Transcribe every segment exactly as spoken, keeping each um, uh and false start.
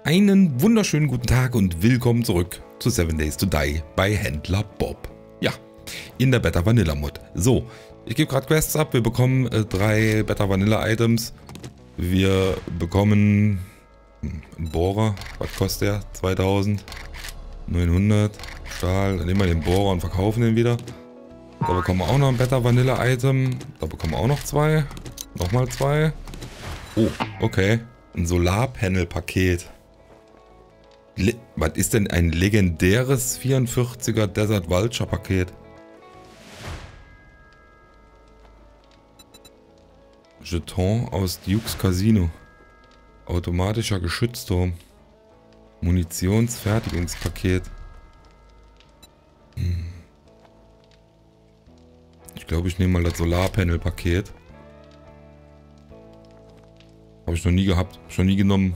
Einen wunderschönen guten Tag und willkommen zurück zu seven Days to Die bei Händler Bob. Ja, in der Beta Vanilla Mod. So, ich gebe gerade Quests ab. Wir bekommen äh, drei Beta Vanilla Items. Wir bekommen einen Bohrer. Was kostet der? zweitausendneunhundert. Stahl. Dann nehmen wir den Bohrer und verkaufen den wieder. Da bekommen wir auch noch ein Beta Vanilla Item. Da bekommen wir auch noch zwei. Nochmal zwei. Oh, okay. Ein Solarpanel-Paket. Le Was ist denn ein legendäres vierundvierziger Desert Vulture Paket? Jeton aus Dukes Casino. Automatischer Geschützturm. Munitionsfertigungspaket. Hm. Ich glaube, ich nehme mal das Solarpanel-Paket. Habe ich noch nie gehabt. Schon nie genommen.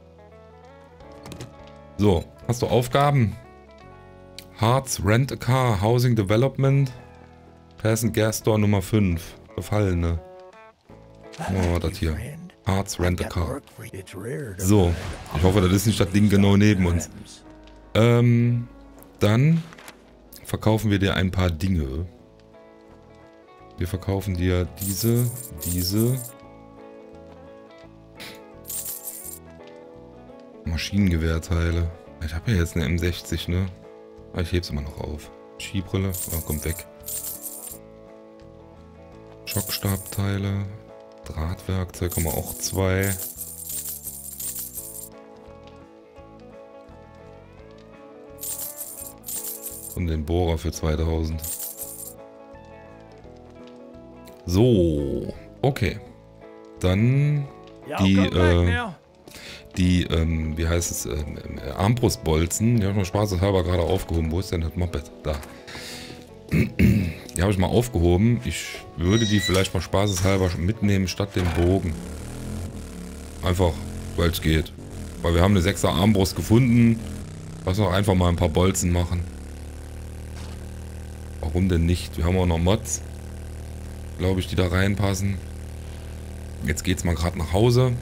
So, hast du Aufgaben? Hearts Rent a Car, Housing Development, Pass and Gas Store Nummer fünf. Befallene. Oh, das hier. Hearts Rent a Car. So, ich hoffe, das ist nicht das Ding genau neben uns. Ähm, dann verkaufen wir dir ein paar Dinge. Wir verkaufen dir diese, diese Maschinengewehrteile. Ich habe ja jetzt eine M sechzig, ne? Aber ich heb's immer noch auf. Skibrille, oh, kommt weg. Schockstabteile. Drahtwerkzeug haben wir auch zwei. Und den Bohrer für zweitausend. So, okay. Dann die, äh, die, ähm, wie heißt es, ähm, Armbrustbolzen. Die habe ich mal spaßeshalber gerade aufgehoben. Wo ist denn das Moped? Da. Die habe ich mal aufgehoben. Ich würde die vielleicht mal spaßeshalber mitnehmen statt dem Bogen. Einfach, weil es geht. Weil wir haben eine sechser Armbrust gefunden. Lass doch einfach mal ein paar Bolzen machen. Warum denn nicht? Wir haben auch noch Mods, glaube ich, die da reinpassen. Jetzt geht's mal gerade nach Hause.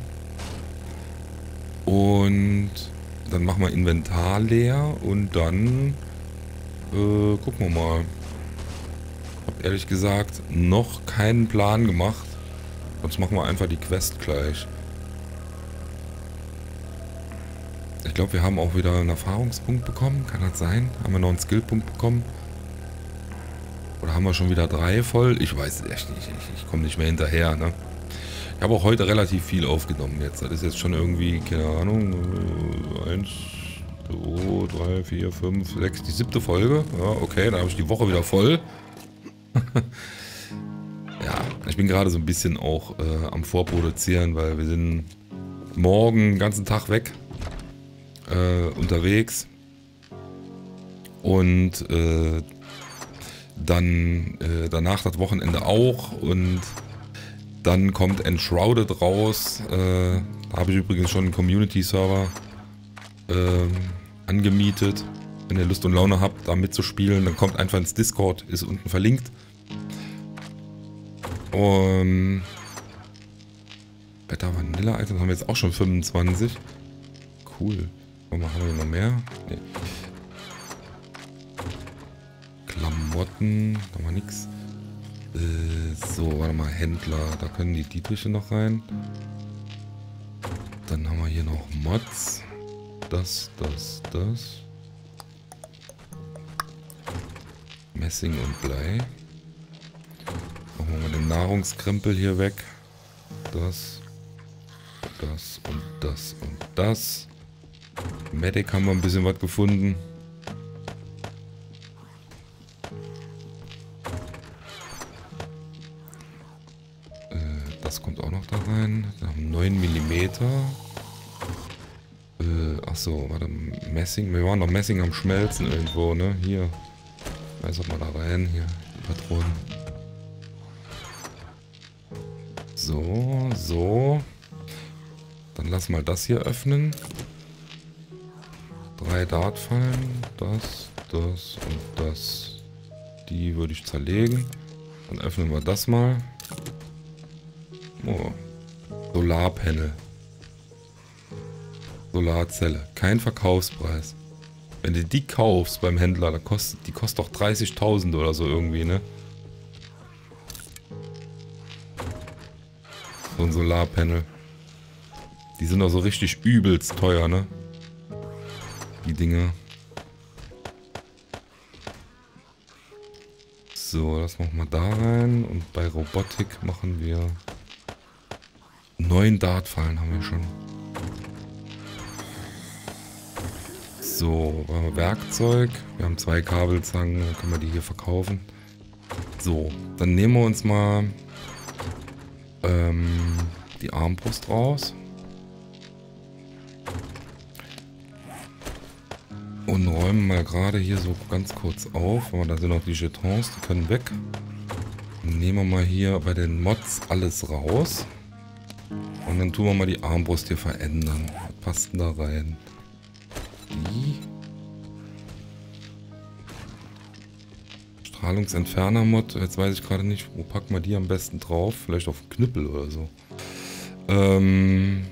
Und dann machen wir Inventar leer und dann äh, gucken wir mal. Hab ehrlich gesagt noch keinen Plan gemacht. Sonst machen wir einfach die Quest gleich. Ich glaube, wir haben auch wieder einen Erfahrungspunkt bekommen. Kann das sein? Haben wir noch einen Skillpunkt bekommen? Oder haben wir schon wieder drei voll? Ich weiß es echt nicht. Ich, ich komme nicht mehr hinterher, ne? Ich habe auch heute relativ viel aufgenommen jetzt. Das ist jetzt schon irgendwie, keine Ahnung, eins, zwei, drei, vier, fünf, sechs, die siebte Folge. Ja, okay, dann habe ich die Woche wieder voll. Ja, ich bin gerade so ein bisschen auch äh, am Vorproduzieren, weil wir sind morgen den ganzen Tag weg äh, unterwegs. Und äh, dann äh, danach das Wochenende auch und dann kommt Enshrouded raus. Äh, da habe ich übrigens schon einen Community-Server äh, angemietet. Wenn ihr Lust und Laune habt, da mitzuspielen, dann kommt einfach ins Discord, ist unten verlinkt. Und Beta Vanilla Items haben wir jetzt auch schon fünfundzwanzig. Cool. Haben wir noch mehr? Nee. Klamotten, haben wir nix. Äh, so, warte mal, Händler, da können die Dietriche noch rein. Dann haben wir hier noch Mods. Das, das, das. Messing und Blei. Machen wir mal den Nahrungskrempel hier weg. Das, das und das und das. Medic haben wir ein bisschen was gefunden. Das kommt auch noch da rein. Wir haben neun Millimeter. Äh, achso, warte, Messing. Wir waren noch Messing am Schmelzen irgendwo, ne? Hier. Weiß auch mal da rein. Hier, die Patronen. So, so. Dann lass mal das hier öffnen. Drei Dartfallen. Das, das und das. Die würde ich zerlegen. Dann öffnen wir das mal. Oh. Solarpanel. Solarzelle. Kein Verkaufspreis. Wenn du die kaufst beim Händler, dann kostet, die kostet doch dreißigtausend oder so irgendwie, ne? So ein Solarpanel. Die sind doch so richtig übelst teuer, ne? Die Dinger. So, das machen wir da rein. Und bei Robotik machen wir... Neun Dartfallen haben wir schon. So, Werkzeug. Wir haben zwei Kabelzangen, dann können wir die hier verkaufen. So, dann nehmen wir uns mal ähm, die Armbrust raus. Und räumen mal gerade hier so ganz kurz auf. Aber da sind noch die Jetons, die können weg. Dann nehmen wir mal hier bei den Mods alles raus. Und dann tun wir mal die Armbrust hier verändern. Was passt denn da rein? Die Strahlungsentferner-Mod. Jetzt weiß ich gerade nicht, wo packen wir die am besten drauf. Vielleicht auf den Knüppel oder so. Ähm,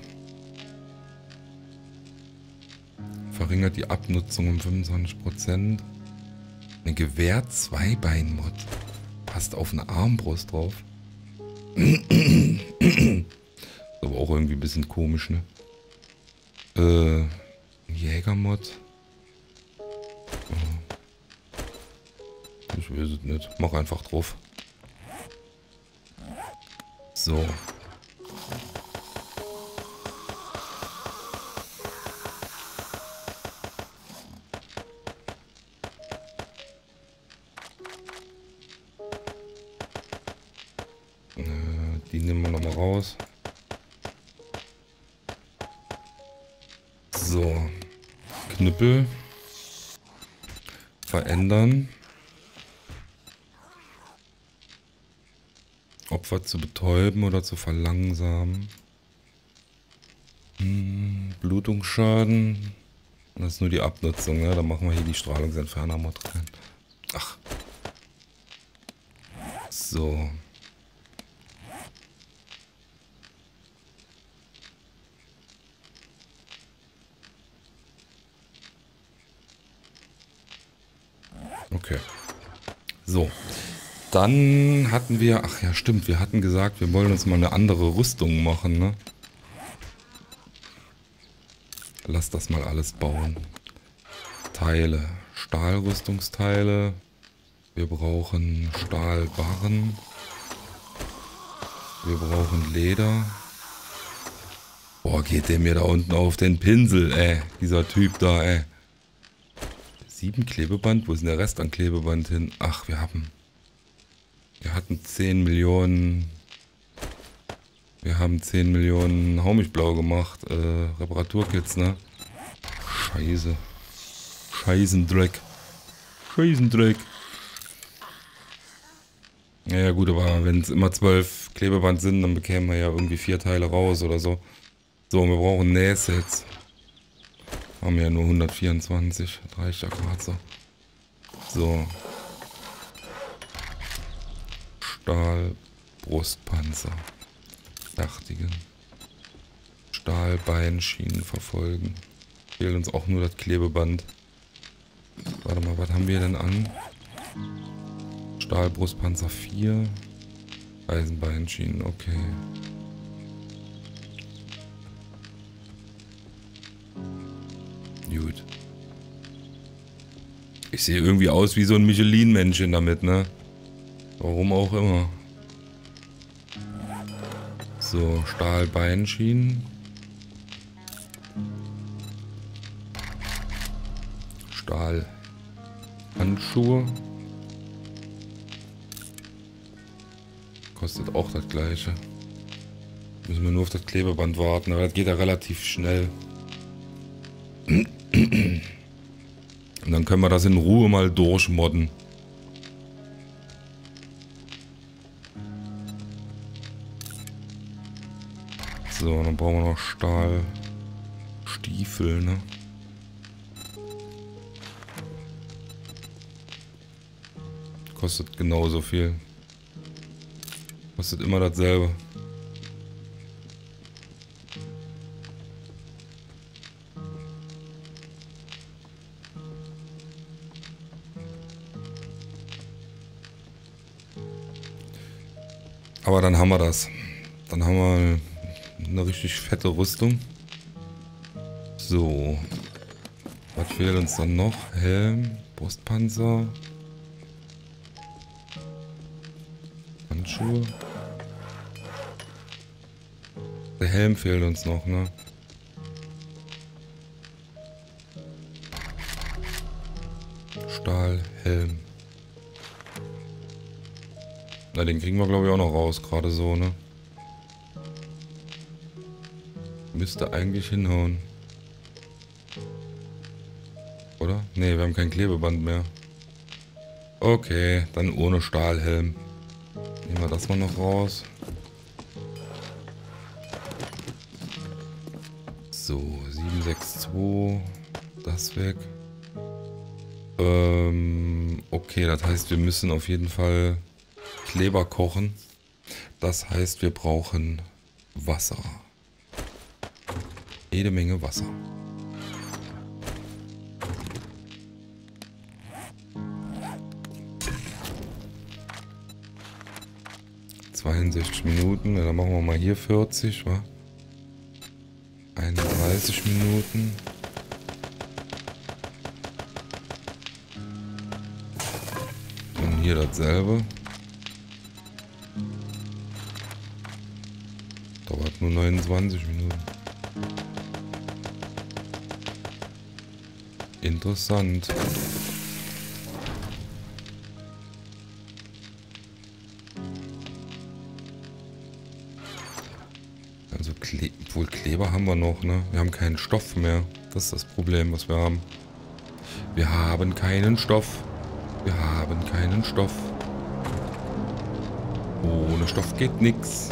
verringert die Abnutzung um fünfundzwanzig Prozent. Eine Gewehr-Zweibein-Mod. Passt auf eine Armbrust drauf. Aber auch irgendwie ein bisschen komisch, ne? Äh, Jägermod. Oh. Ich weiß es nicht. Mach einfach drauf. So. Äh, die nehmen wir nochmal raus. So, Knüppel verändern, Opfer zu betäuben oder zu verlangsamen, hm, Blutungsschaden, das ist nur die Abnutzung, ne? Da machen wir hier die Strahlungsentferner-Mod rein. Ach, so. Okay. So. Dann hatten wir... Ach ja, stimmt. Wir hatten gesagt, wir wollen uns mal eine andere Rüstung machen, ne? Lass das mal alles bauen. Teile. Stahlrüstungsteile. Wir brauchen Stahlbarren. Wir brauchen Leder. Boah, geht der mir da unten auf den Pinsel, ey. Dieser Typ da, ey. Sieben Klebeband? Wo ist denn der Rest an Klebeband hin? Ach, wir haben... Wir hatten zehn Millionen... Wir haben zehn Millionen Haumichblau gemacht. Äh, Reparaturkits, ne? Scheiße. Scheißendreck. Scheißendreck. Naja gut, aber wenn es immer zwölf Klebeband sind, dann bekämen wir ja irgendwie vier Teile raus oder so. So, wir brauchen Nähsets. Haben ja nur hundertvierundzwanzig. Das reicht ja gerade so. So. Stahl, Brustpanzer. Fertigen. Stahlbeinschienen verfolgen. Fehlt uns auch nur das Klebeband. Warte mal, was haben wir denn an? Stahlbrustpanzer vier. Eisenbeinschienen, okay. Gut. Ich sehe irgendwie aus wie so ein Michelin-Männchen damit, ne? Warum auch immer. So, Stahlbeinschienen. Stahlhandschuhe. Kostet auch das gleiche. Müssen wir nur auf das Klebeband warten, aber das geht ja relativ schnell. Und dann können wir das in Ruhe mal durchmodden. So, dann brauchen wir noch Stahlstiefel, ne? Kostet genauso viel. Kostet immer dasselbe. Aber dann haben wir das. Dann haben wir eine richtig fette Rüstung. So. Was fehlt uns dann noch? Helm, Brustpanzer, Handschuhe. Der Helm fehlt uns noch, ne? Stahl, Helm. Na, den kriegen wir glaube ich auch noch raus, gerade so, ne? Müsste eigentlich hinhauen. Oder? Ne, wir haben kein Klebeband mehr. Okay, dann ohne Stahlhelm. Nehmen wir das mal noch raus. So, sieben sechs zwei. Das weg. Ähm, okay, das heißt, wir müssen auf jeden Fall Kleber kochen. Das heißt, wir brauchen Wasser. Jede Menge Wasser. zweiundsechzig Minuten, ja, dann machen wir mal hier vierzig, wa? einunddreißig Minuten. Und hier dasselbe. Dauert nur neunundzwanzig Minuten. Interessant. Also Kle wohl Kleber haben wir noch, ne? Wir haben keinen Stoff mehr. Das ist das Problem, was wir haben. Wir haben keinen Stoff. Wir haben keinen Stoff. Ohne Stoff geht nix.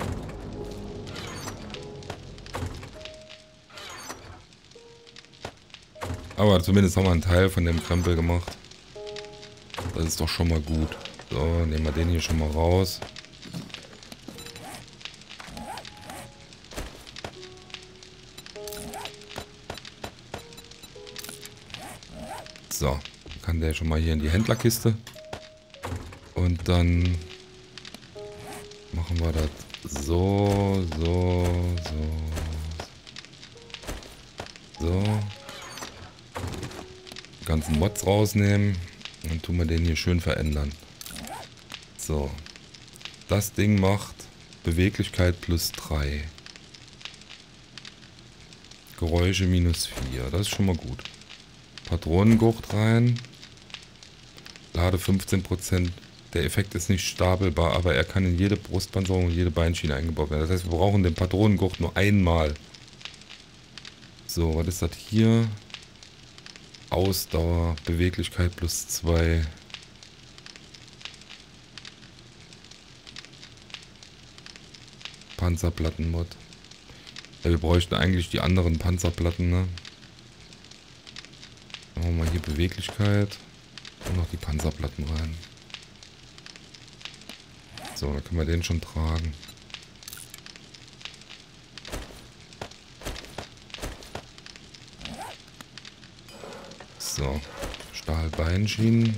Aber zumindest haben wir einen Teil von dem Krempel gemacht. Das ist doch schon mal gut. So, nehmen wir den hier schon mal raus. So, kann der schon mal hier in die Händlerkiste. Und dann machen wir das so, so, so, so. Die ganzen Mods rausnehmen. Dann tun wir den hier schön verändern. So. Das Ding macht Beweglichkeit plus drei. Geräusche minus vier. Das ist schon mal gut. Patronengurt rein. Lade fünfzehn Prozent. Der Effekt ist nicht stapelbar, aber er kann in jede Brustpanzerung und jede Beinschiene eingebaut werden. Das heißt, wir brauchen den Patronengurt nur einmal. So, was ist das hier? Ausdauer, Beweglichkeit plus zwei. Panzerplatten-Mod. Ja, wir bräuchten eigentlich die anderen Panzerplatten, ne? Machen wir mal hier Beweglichkeit und noch die Panzerplatten rein. So, dann können wir den schon tragen. So, Stahlbeinschienen.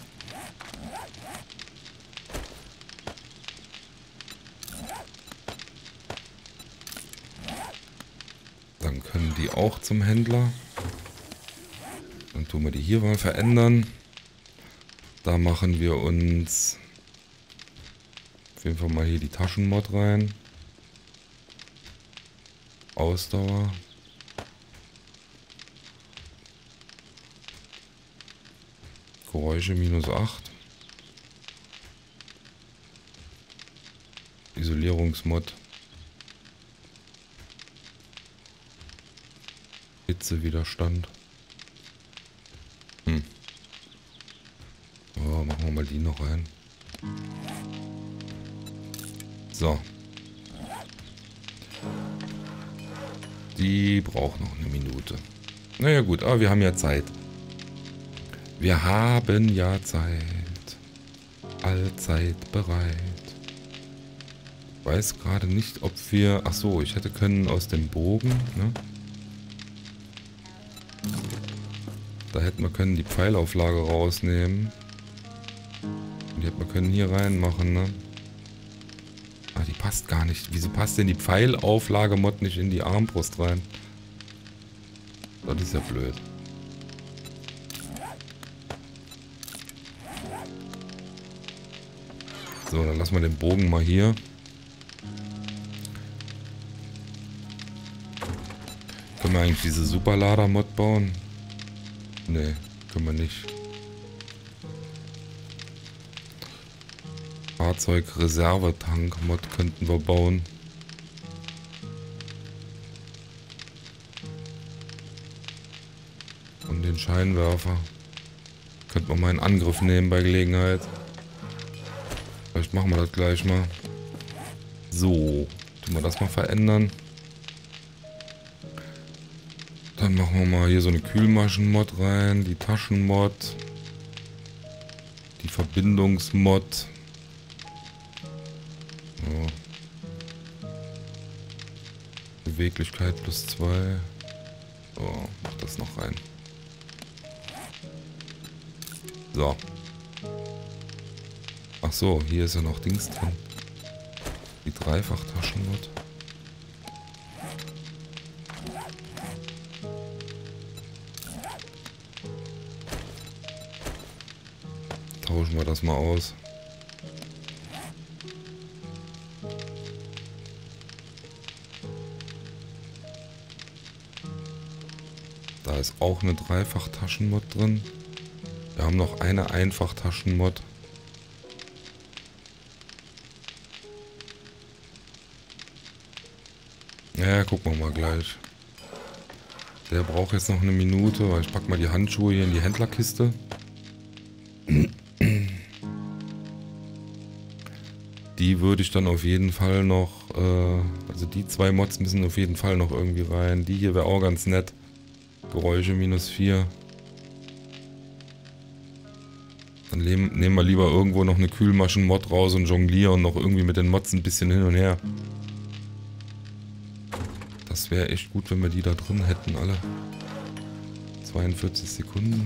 Dann können die auch zum Händler. Dann tun wir die hier mal verändern. Da machen wir uns auf jeden Fall mal hier die Taschenmod rein. Ausdauer. Geräusche minus acht. Isolierungsmod. Hitzewiderstand. Hm. Oh, machen wir mal die noch rein. So. Die braucht noch eine Minute. Naja gut, aber wir haben ja Zeit. Wir haben ja Zeit. Allzeit bereit. Ich weiß gerade nicht, ob wir... Ach so, ich hätte können aus dem Bogen, ne? Da hätten wir können die Pfeilauflage rausnehmen. Und die hätten wir können hier reinmachen, ne? passt gar nicht. Wieso passt denn die Pfeilauflage-Mod nicht in die Armbrust rein? Das ist ja blöd. So, dann lassen wir den Bogen mal hier. Können wir eigentlich diese Superlader-Mod bauen? Ne, können wir nicht. Fahrzeug-Reservetank-Mod könnten wir bauen. Und den Scheinwerfer. Könnte man mal in Angriff nehmen bei Gelegenheit. Vielleicht machen wir das gleich mal. So, tun wir das mal verändern. Dann machen wir mal hier so eine Kühlmaschen-Mod rein, die Taschen-Mod, die Verbindungs-Mod. So. Beweglichkeit plus zwei. So, mach das noch rein. So. Ach so, hier ist ja noch Dings drin. Die Dreifachtaschen-Mod. Tauschen wir das mal aus. Da ist auch eine Dreifachtaschen-Mod drin. Wir haben noch eine Einfachtaschen-Mod. Ja, gucken wir mal gleich. Der braucht jetzt noch eine Minute, weil ich pack mal die Handschuhe hier in die Händlerkiste. Die würde ich dann auf jeden Fall noch, äh, also die zwei Mods müssen auf jeden Fall noch irgendwie rein. Die hier wäre auch ganz nett. Geräusche minus vier. Dann nehmen wir lieber irgendwo noch eine Kühlmaschen-Mod raus und jonglieren noch irgendwie mit den Mods ein bisschen hin und her. Das wäre echt gut, wenn wir die da drin hätten alle. zweiundvierzig Sekunden.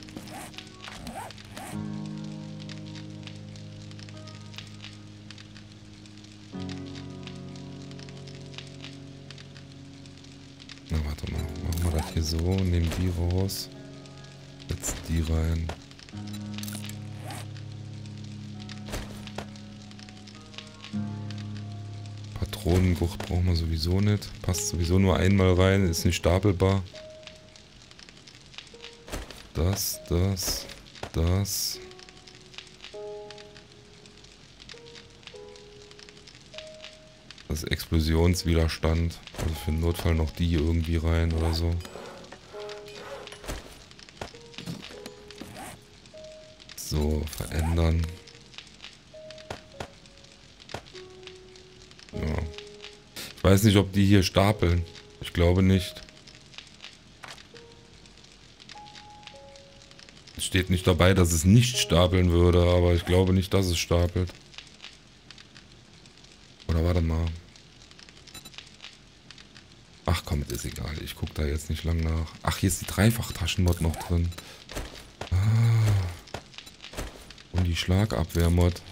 Na, warte mal. Machen wir das hier so. Nehmen die raus. Setzen die rein. Patronengurt brauchen wir sowieso nicht. Passt sowieso nur einmal rein. Ist nicht stapelbar. Das, das, das. Das ist Explosionswiderstand. Also für den Notfall noch die irgendwie rein oder so. So, verändern. Ja. Ich weiß nicht, ob die hier stapeln. Ich glaube nicht. Es steht nicht dabei, dass es nicht stapeln würde, aber ich glaube nicht, dass es stapelt. Oder warte mal. Ach komm, ist egal. Ich gucke da jetzt nicht lang nach. Ach, hier ist die Dreifachtaschen-Mod noch drin. Ah. Und die Schlagabwehr-Mod.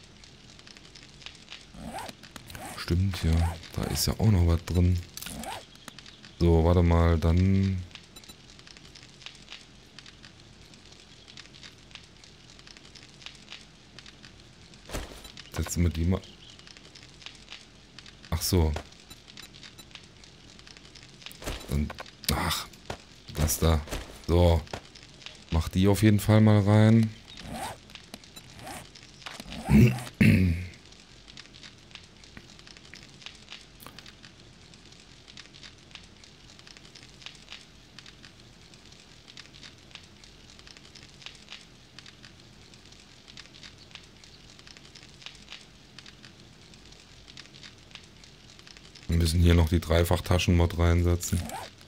Stimmt ja. Da ist ja auch noch was drin. So, warte mal. Dann... Setzen wir die mal... Ach so. Dann, ach, das da. So. Mach die auf jeden Fall mal rein. Wir müssen hier noch die Dreifachtaschen-Mod reinsetzen.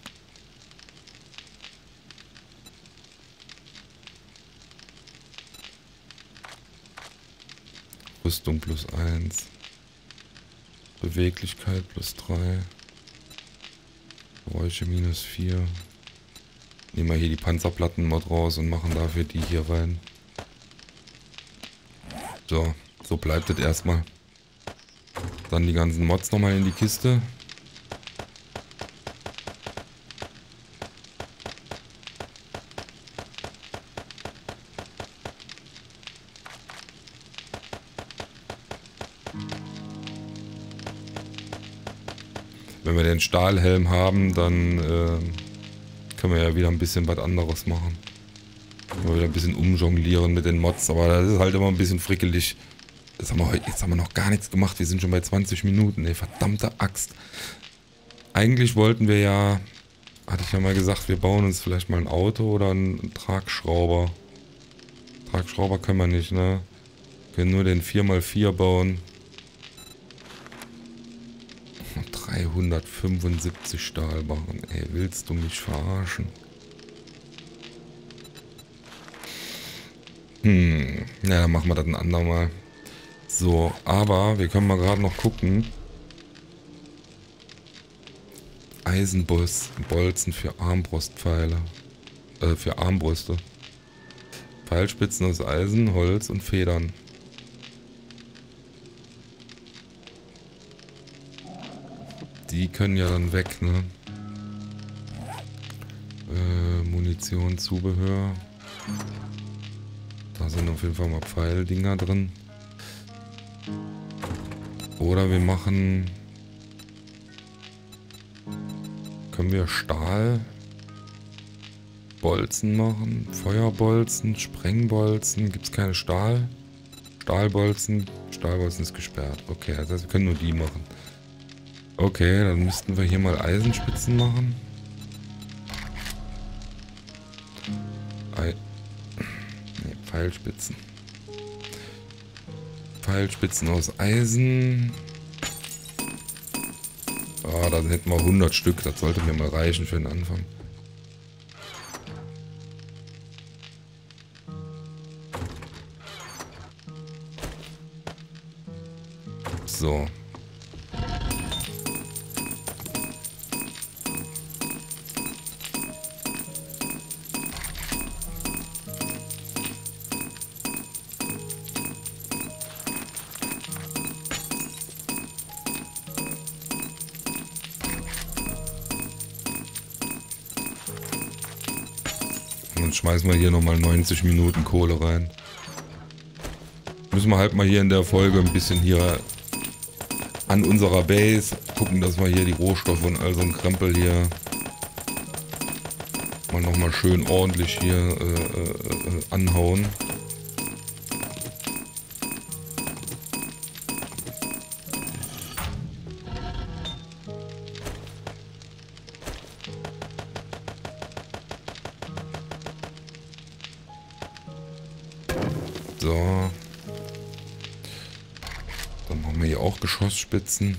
Rüstung plus eins. Beweglichkeit plus drei. Geräusche minus vier. Nehmen wir hier die Panzerplatten-Mod raus und machen dafür die hier rein. So, so bleibt es erstmal. Dann die ganzen Mods nochmal in die Kiste. Wenn wir den Stahlhelm haben, dann äh, können wir ja wieder ein bisschen was anderes machen. Können wir wieder ein bisschen umjonglieren mit den Mods, aber das ist halt immer ein bisschen frickelig. Das haben wir heute, jetzt haben wir noch gar nichts gemacht, wir sind schon bei zwanzig Minuten, ey, verdammte Axt. Eigentlich wollten wir ja, hatte ich ja mal gesagt, wir bauen uns vielleicht mal ein Auto oder einen Tragschrauber. Tragschrauber können wir nicht, ne? Wir können nur den vier mal vier bauen. dreihundertfünfundsiebzig Stahlbarren. Ey, willst du mich verarschen? Hm, ja, dann machen wir das ein andermal. So, aber wir können mal gerade noch gucken. Eisenbolzen für Armbrustpfeile. Äh, für Armbrüste. Pfeilspitzen aus Eisen, Holz und Federn. Die können ja dann weg, ne? Äh, Munition, Zubehör. Da sind auf jeden Fall mal Pfeildinger drin. Oder wir machen... Können wir Stahlbolzen machen? Feuerbolzen, Sprengbolzen. Gibt es keine Stahl? Stahlbolzen. Stahlbolzen ist gesperrt. Okay, das heißt, wir können nur die machen. Okay, dann müssten wir hier mal Eisenspitzen machen. Ei. Nee, Pfeilspitzen. Pfeilspitzen aus Eisen. Ah, dann hätten wir hundert Stück. Das sollte mir mal reichen für den Anfang. So. Dann schmeißen wir hier nochmal neunzig Minuten Kohle rein. Müssen wir halt mal hier in der Folge ein bisschen hier an unserer Base gucken, dass wir hier die Rohstoffe und all so ein Krempel hier mal nochmal schön ordentlich hier äh, äh, anhauen. So. Dann machen wir hier auch Geschossspitzen.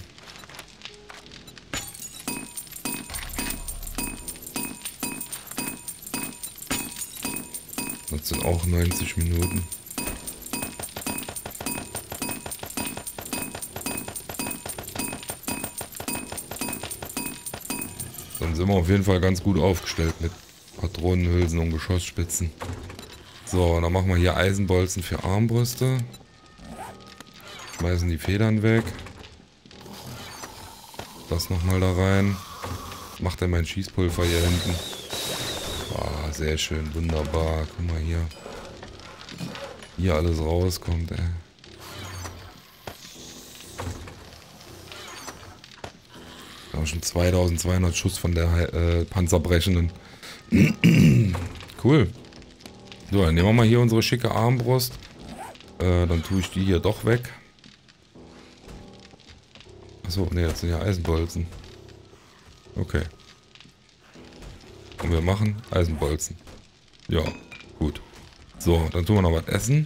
Das sind auch neunzig Minuten. Dann sind wir auf jeden Fall ganz gut aufgestellt mit Patronenhülsen und Geschossspitzen. So, dann machen wir hier Eisenbolzen für Armbrüste. Schmeißen die Federn weg. Das nochmal da rein. Macht er mein Schießpulver hier hinten. Ah, sehr schön, wunderbar. Guck mal hier. Hier alles rauskommt, ey. Wir haben schon zweitausendzweihundert Schuss von der äh, Panzerbrechenden. Cool. So, dann nehmen wir mal hier unsere schicke Armbrust. Äh, dann tue ich die hier doch weg. Achso, ne, das sind ja Eisenbolzen. Okay. Und wir machen Eisenbolzen. Ja, gut. So, dann tun wir noch was essen.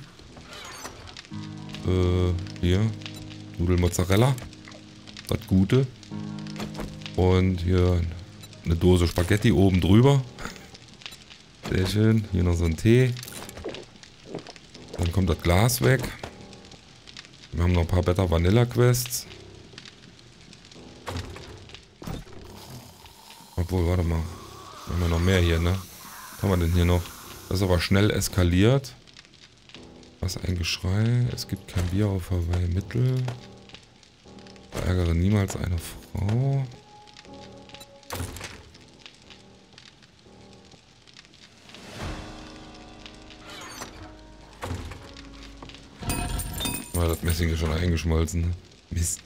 Äh, hier. Nudelmozzarella. Das Gute. Und hier eine Dose Spaghetti oben drüber. Sehr schön. Hier noch so ein Tee. Dann kommt das Glas weg. Wir haben noch ein paar Better Vanilla Quests. Obwohl, warte mal. Wir haben ja noch mehr hier, ne? Was haben wir denn hier noch? Das ist aber schnell eskaliert. Was ein Geschrei. Es gibt kein Bier auf Hawaii Mittel. Verärgere niemals eine Frau. Oh, das Messing ist schon eingeschmolzen. Mist.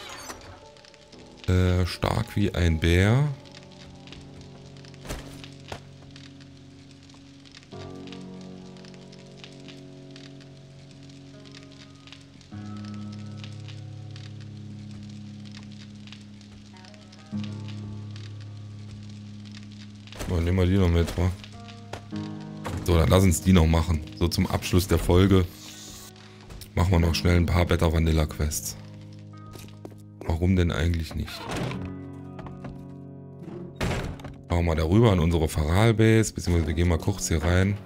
Äh, stark wie ein Bär. So, nehmen wir die noch mit, wa? So, dann lass uns die noch machen. So, zum Abschluss der Folge machen wir noch schnell ein paar Better Vanilla Quests. Warum denn eigentlich nicht? Machen wir mal darüber an unsere Faral Base, beziehungsweise wir gehen mal kurz hier rein.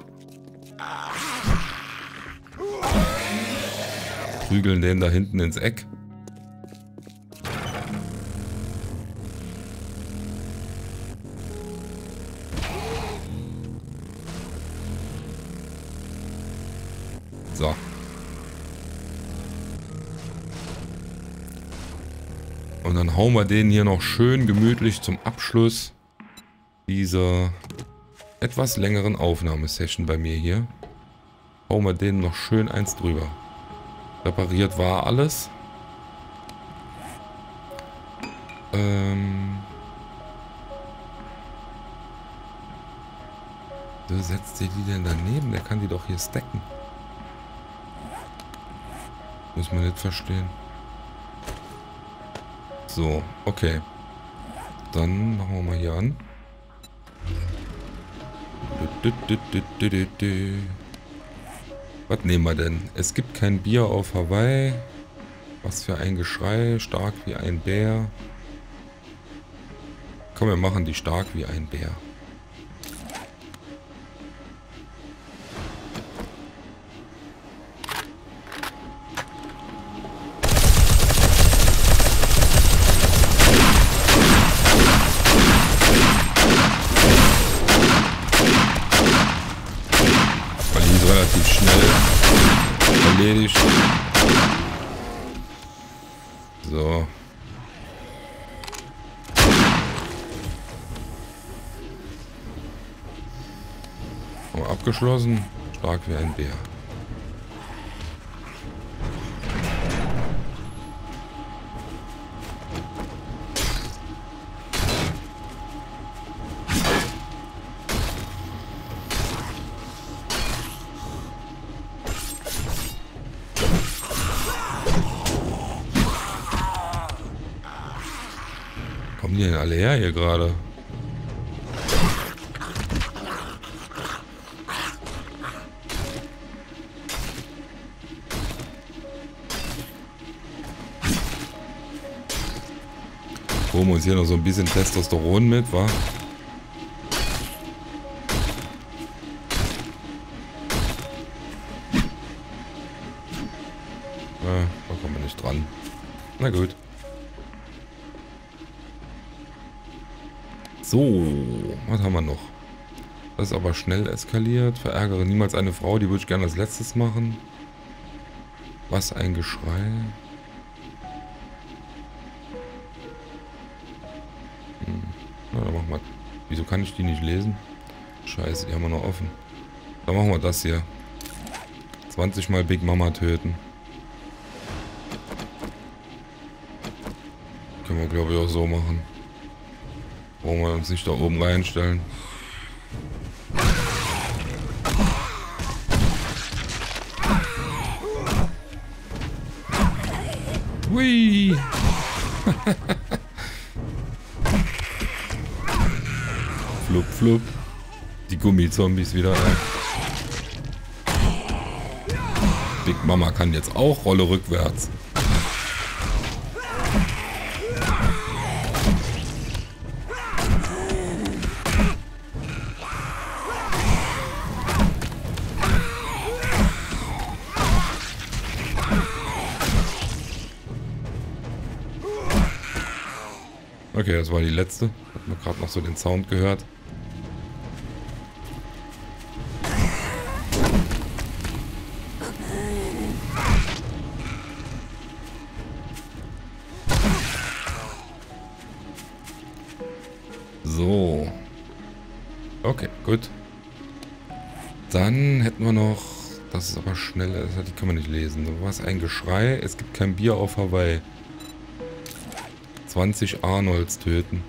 Prügeln den da hinten ins Eck. So. Und dann hauen wir den hier noch schön gemütlich zum Abschluss dieser etwas längeren Aufnahmesession bei mir hier. Hauen wir den noch schön eins drüber. Repariert war alles. Ähm. So setzt ihr die denn daneben? Der kann die doch hier stacken. Muss man nicht verstehen. So, okay. Dann machen wir mal hier an. Was nehmen wir denn? Es gibt kein Bier auf Hawaii. Was für ein Geschrei. Stark wie ein Bär. Komm, wir machen die stark wie ein Bär. Erledigt. So. Aber abgeschlossen. Stark wie ein Bär. Kommen die denn alle her hier gerade? Holen wir uns hier noch so ein bisschen Testosteron mit, wa? Ja, da kommen wir nicht dran. Na gut. So, was haben wir noch? Das ist aber schnell eskaliert. Verärgere niemals eine Frau, die würde ich gerne als letztes machen. Was ein Geschrei. Hm. Na, dann machen wir. Wieso kann ich die nicht lesen? Scheiße, die haben wir noch offen. Dann machen wir das hier. zwanzig Mal Big Mama töten. Können wir, glaube ich, auch so machen. Wollen wir uns nicht da oben reinstellen. Hui! Flup, flup. Die Gummizombies wieder rein. Big Mama kann jetzt auch Rolle rückwärts. Okay, das war die letzte. Hat man gerade noch so den Sound gehört. Okay, gut. Dann hätten wir noch... Das ist aber schneller, die können wir nicht lesen. Da war es ein Geschrei. Es gibt kein Bier auf Hawaii. zwanzig Arnolds töten.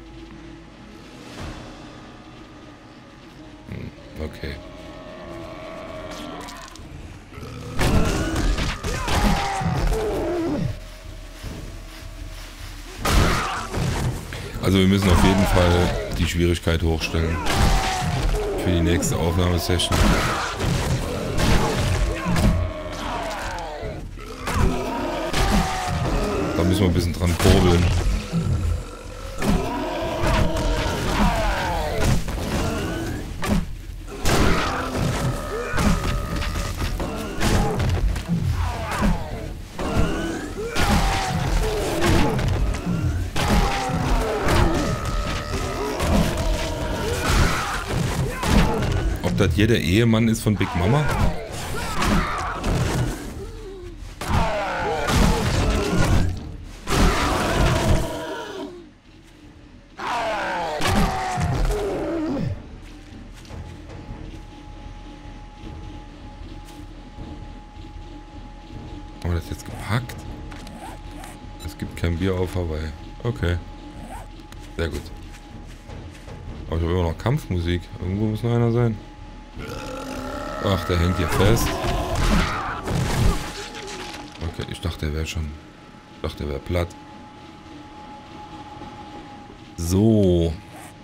Hm, okay. Also wir müssen auf jeden Fall die Schwierigkeit hochstellen. Für die nächste Aufnahmesession. Da müssen wir ein bisschen dran kurbeln. Ob das hier der Ehemann ist von Big Mama? Haben wir das jetzt gepackt? Es gibt kein Bier auf Hawaii. Okay. Sehr gut. Aber ich habe immer noch Kampfmusik. Irgendwo muss noch einer sein. Ach, der hängt hier fest. Okay, ich dachte, der wäre schon... Ich dachte, der wäre platt. So.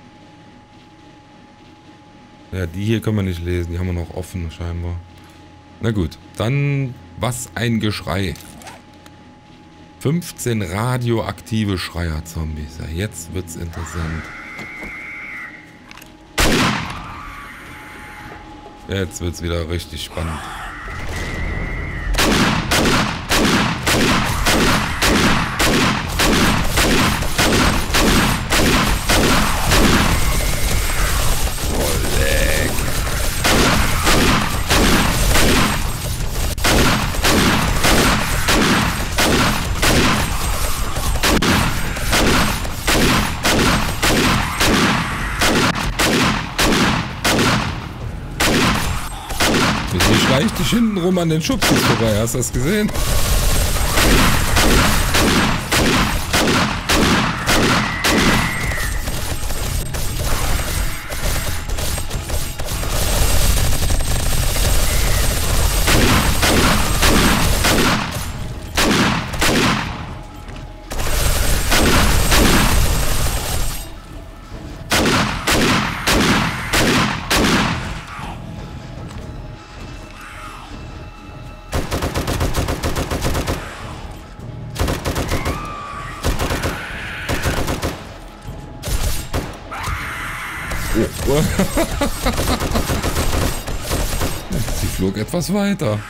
Ja, die hier können wir nicht lesen. Die haben wir noch offen, scheinbar. Na gut, dann... Was ein Geschrei. fünfzehn radioaktive Schreier-Zombies. Ja, jetzt wird's interessant. Jetzt wird's wieder richtig spannend. Schleicht dich hinten rum an den Schubsis vorbei, hast du das gesehen? Sie flog etwas weiter.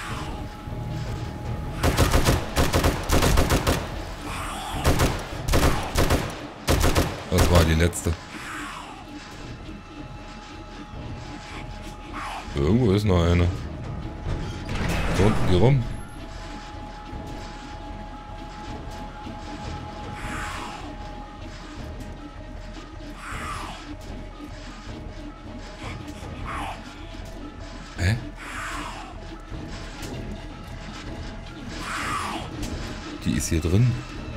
Das war die letzte. Irgendwo ist noch eine. So, unten, hier rum. Hä? Die ist hier drin.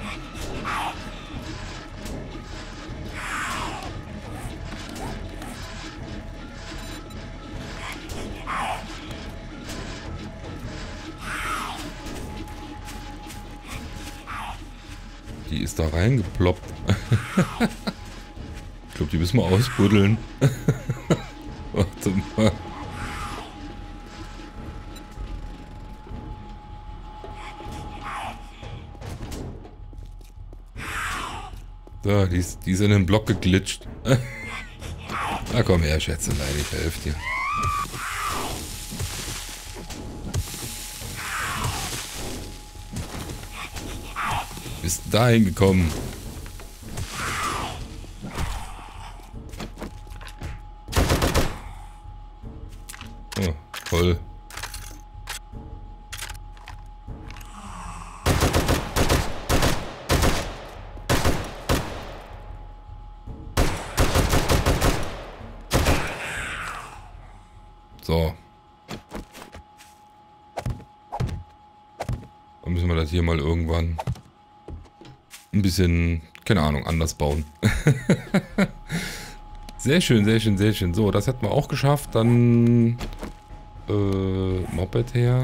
Die ist da reingeploppt. Ich glaube, die müssen wir ausbuddeln. Warte mal. So, die ist, die ist in den Block geglitscht. Na komm her, Schätzelein, ich helfe dir. Bist dahin gekommen. Oh, toll. So. Dann müssen wir das hier mal irgendwann ein bisschen, keine Ahnung, anders bauen. Sehr schön, sehr schön, sehr schön. So, das hätten wir auch geschafft. Dann äh, Moped her.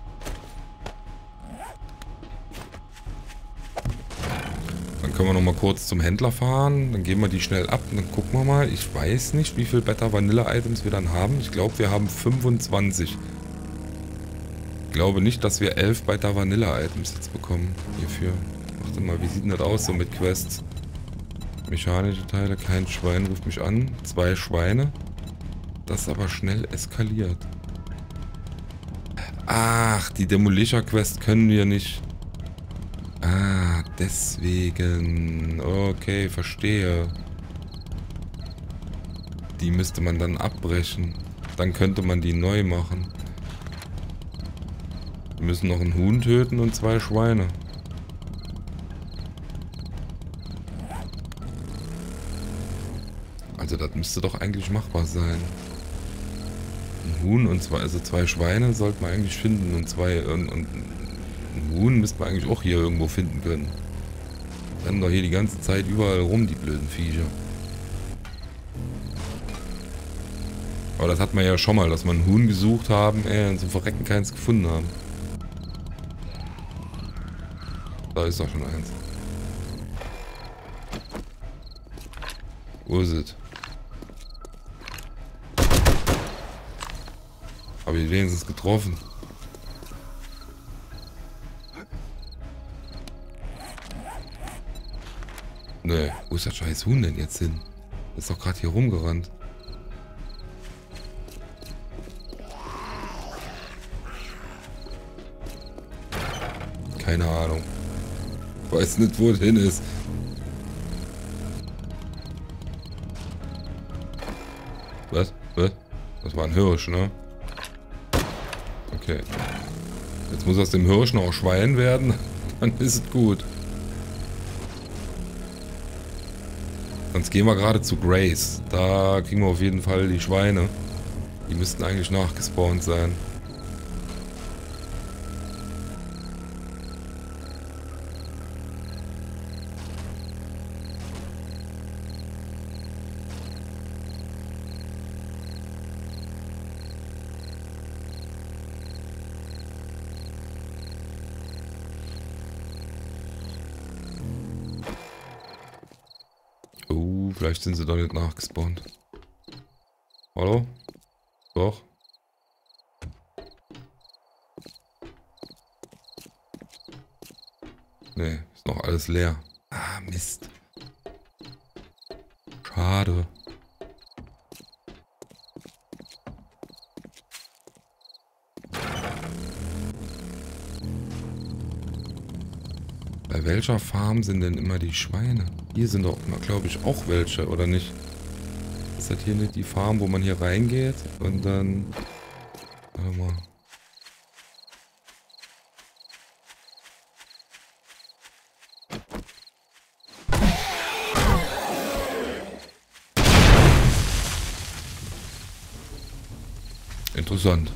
Dann können wir noch mal kurz zum Händler fahren. Dann geben wir die schnell ab und dann gucken wir mal. Ich weiß nicht, wie viel Beta Vanilla Items wir dann haben. Ich glaube, wir haben fünfundzwanzig. Ich glaube nicht, dass wir elf Beta Vanilla Items jetzt bekommen hierfür. Warte mal, wie sieht denn das aus so mit Quests? Mechanische Teile, kein Schwein ruft mich an. Zwei Schweine. Das aber schnell eskaliert. Ach, die Demolisher Quest können wir nicht. Ah, deswegen. Okay, verstehe. Die müsste man dann abbrechen. Dann könnte man die neu machen. Wir müssen noch einen Huhn töten und zwei Schweine. Also das müsste doch eigentlich machbar sein. Ein Huhn und zwei, also zwei Schweine sollte man eigentlich finden und zwei und, und ein Huhn müsste man eigentlich auch hier irgendwo finden können. Rennen doch hier die ganze Zeit überall rum, die blöden Viecher. Aber das hat man ja schon mal, dass wir ein Huhn gesucht haben, ey, und zum Verrecken keins gefunden haben. Da ist doch schon eins. Wo ist es? Habe ich wenigstens getroffen. Ne, wo ist das scheiß Huhn denn jetzt hin? Ist doch gerade hier rumgerannt. Keine Ahnung. Weiß nicht, wo es hin ist. Was? Was? Das war ein Hirsch, ne? Okay. Jetzt muss aus dem Hirsch noch Schwein werden. Dann ist es gut. Sonst gehen wir gerade zu Grace. Da kriegen wir auf jeden Fall die Schweine. Die müssten eigentlich nachgespawnt sein. Vielleicht sind sie doch nicht nachgespawnt. Hallo? Doch. Nee, ist noch alles leer. Ah, Mist. Schade. Bei welcher Farm sind denn immer die Schweine? Hier sind doch, glaube ich, auch welche, oder nicht? Ist das hier nicht die Farm, wo man hier reingeht und dann... Warte mal. Interessant.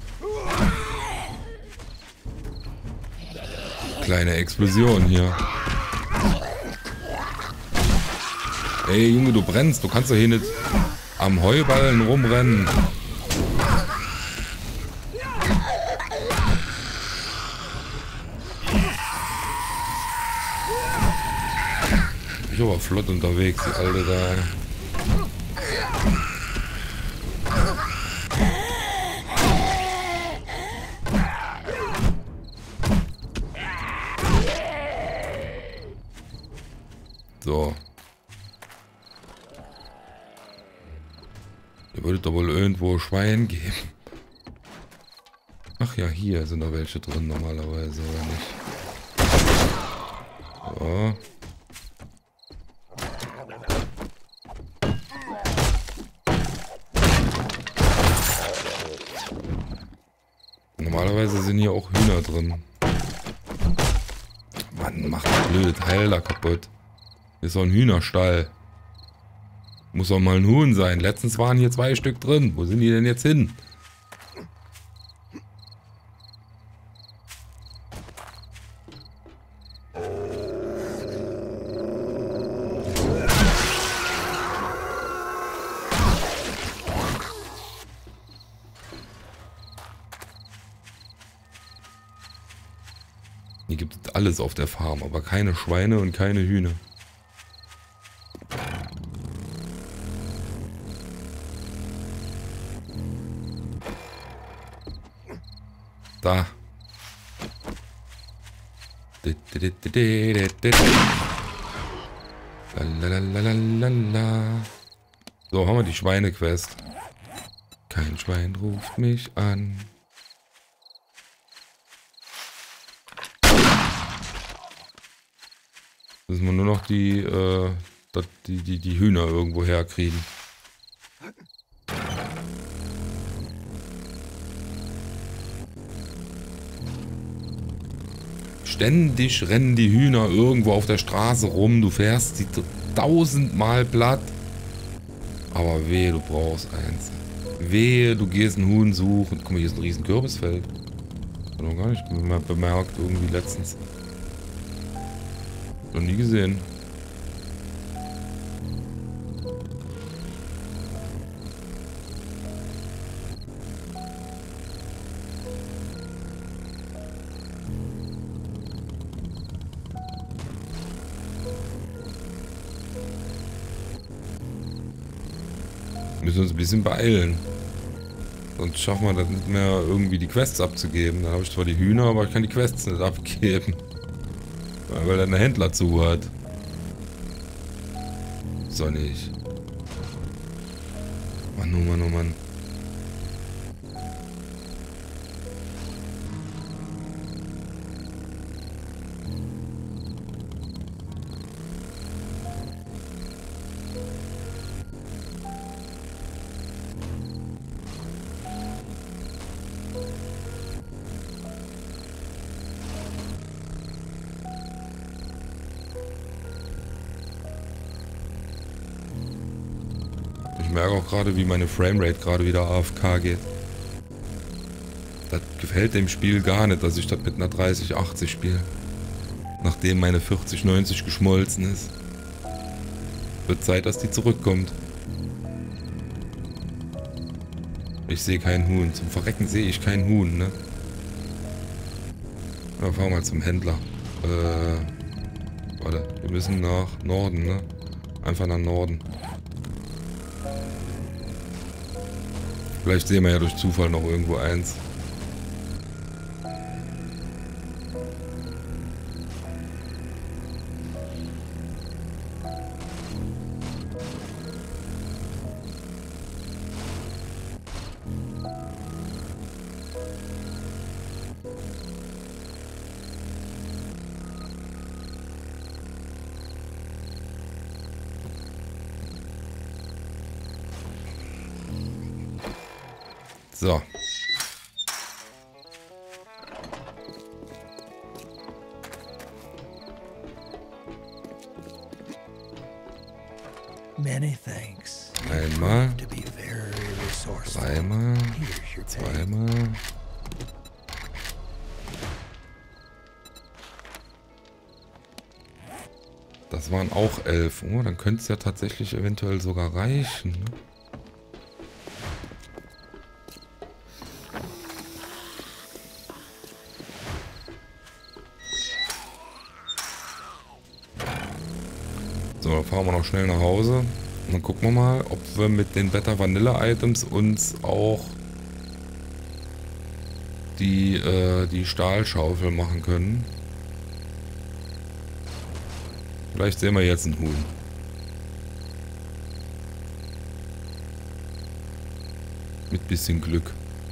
Kleine Explosion hier. Ey Junge, du brennst. Du kannst doch hier nicht am Heuballen rumrennen. Ich bin aber flott unterwegs, die Alte da. So. Ihr würdet doch wohl irgendwo Schwein geben. Ach ja, hier sind da welche drin normalerweise, oder nicht? So. Normalerweise sind hier auch Hühner drin. Mann, macht das blöde Teil da kaputt. Hier ist doch ein Hühnerstall. Muss doch mal ein Huhn sein. Letztens waren hier zwei Stück drin. Wo sind die denn jetzt hin? Hier gibt es alles auf der Farm, aber keine Schweine und keine Hühner. Da. Lalalala. So, haben wir die Schweine-Quest. Kein Schwein ruft mich an. Müssen wir nur noch die, äh, die, die, die Hühner irgendwo herkriegen. Ständig rennen die Hühner irgendwo auf der Straße rum. Du fährst sie tausendmal platt. Aber wehe, du brauchst eins. Wehe, du gehst einen Huhn suchen. Guck mal, hier ist ein riesen Kürbisfeld. Hab noch gar nicht bemerkt, irgendwie letztens. Noch nie gesehen. Wir müssen uns ein bisschen beeilen. Sonst schaffen wir das nicht mehr, irgendwie die Quests abzugeben. Dann habe ich zwar die Hühner, aber ich kann die Quests nicht abgeben. Weil er einen Händler zu hat. So nicht. Mann, oh Mann, oh Mann. Ich merke auch gerade, wie meine Framerate gerade wieder A F K geht. Das gefällt dem Spiel gar nicht, dass ich das mit einer dreißig achtzig spiele. Nachdem meine vierzig neunzig geschmolzen ist. Wird Zeit, dass die zurückkommt. Ich sehe kein Huhn. Zum Verrecken sehe ich kein Huhn, ne? Ja, fahren wir mal zum Händler. Äh, warte, wir müssen nach Norden, ne? Einfach nach Norden. Vielleicht sehen wir ja durch Zufall noch irgendwo eins. So. Many thanks. Einmal. To be very resourceful. Dreimal. Here's your pay. Zweimal. Das waren auch elf. Oh, dann könnte es ja tatsächlich eventuell sogar reichen. Ne? So, dann fahren wir noch schnell nach Hause. Und dann gucken wir mal, ob wir mit den Better Vanilla Items uns auch die, äh, die Stahlschaufel machen können. Vielleicht sehen wir jetzt einen Huhn. Mit bisschen Glück.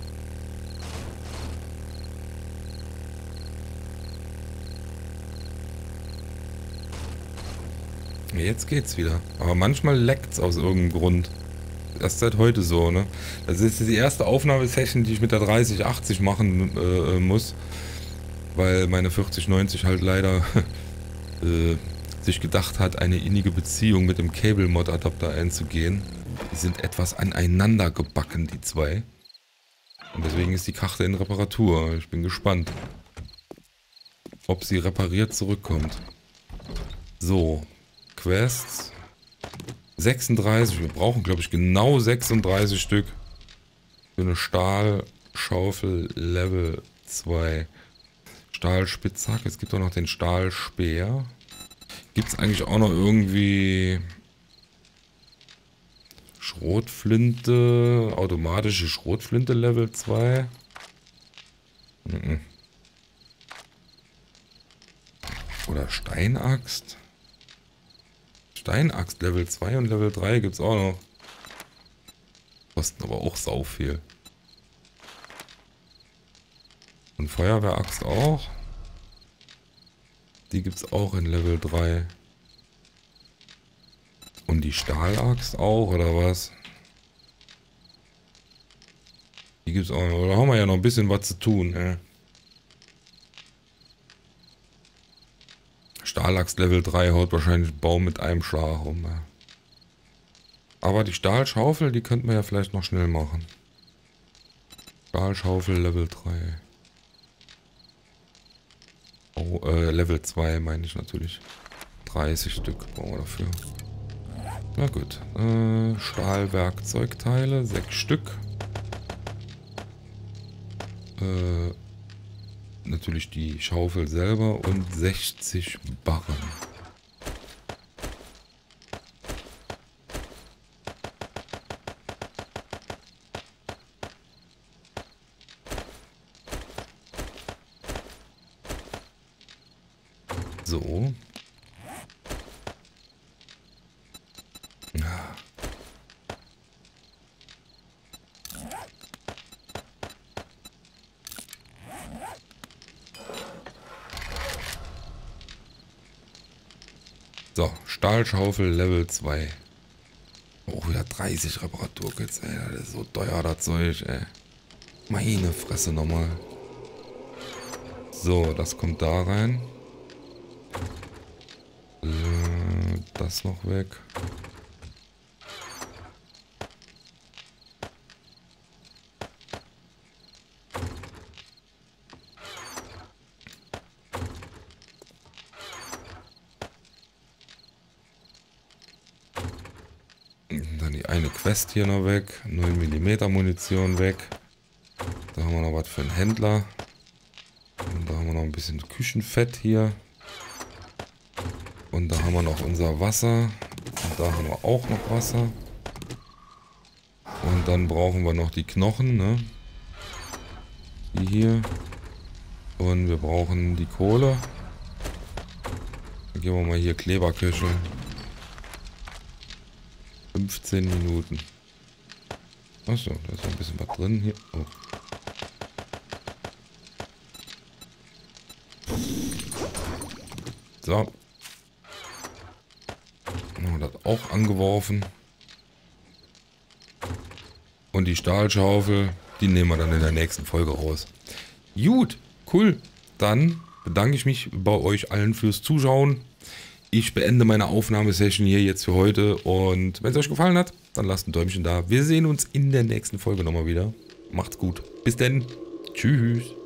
Jetzt geht's wieder. Aber manchmal leckt's aus irgendeinem Grund. Das ist seit heute so, ne? Das ist die erste Aufnahmesession, die ich mit der dreißig achtzig machen äh, muss. Weil meine vierzig neunzig halt leider äh, sich gedacht hat, eine innige Beziehung mit dem Cable-Mod-Adapter einzugehen. Die sind etwas aneinander gebacken, die zwei. Und deswegen ist die Karte in Reparatur. Ich bin gespannt, ob sie repariert zurückkommt. So. Quests. sechsunddreißig. Wir brauchen, glaube ich, genau sechsunddreißig Stück. Für eine Stahlschaufel Level zwei. Stahlspitzhacke. Es gibt auch noch den Stahlspeer. Gibt es eigentlich auch noch irgendwie Schrotflinte, automatische Schrotflinte Level zwei? Mhm. Oder Steinaxt? Steinaxt Level zwei und Level drei gibt es auch noch. Kosten aber auch sau viel. Und Feuerwehraxt auch. Die gibt es auch in Level drei. Und die Stahlaxt auch, oder was? Die gibt es auch noch. Da haben wir ja noch ein bisschen was zu tun, ey. Stahlaxt Level drei haut wahrscheinlich Baum mit einem Schlag rum. Ja. Aber die Stahlschaufel, die könnten wir ja vielleicht noch schnell machen. Stahlschaufel Level drei. Oh, äh, Level zwei meine ich natürlich. dreißig Stück brauchen wir dafür. Na gut. Äh, Stahlwerkzeugteile, sechs Stück. Äh, natürlich die Schaufel selber und sechzig Barren. So. Ja. So, Stahlschaufel Level zwei. Oh, wieder dreißig Reparaturkits, ey. Das ist so teuer, das Zeug, ey. Meine Fresse nochmal. So, das kommt da rein. Äh, das noch weg. Dann die eine Quest hier noch weg. neun Millimeter Munition weg. Da haben wir noch was für einen Händler. Und da haben wir noch ein bisschen Küchenfett hier. Und da haben wir noch unser Wasser. Und da haben wir auch noch Wasser. Und dann brauchen wir noch die Knochen, ne? Die hier. Und wir brauchen die Kohle. Dann gehen wir mal hier Kleberköcheln. fünfzehn Minuten. Achso, da ist noch ein bisschen was drin hier. Oh. So. Haben wir das auch angeworfen. Und die Stahlschaufel, die nehmen wir dann in der nächsten Folge raus. Gut, cool. Dann bedanke ich mich bei euch allen fürs Zuschauen. Ich beende meine Aufnahmesession hier jetzt für heute. Und wenn es euch gefallen hat, dann lasst ein Däumchen da. Wir sehen uns in der nächsten Folge nochmal wieder. Macht's gut. Bis denn. Tschüss.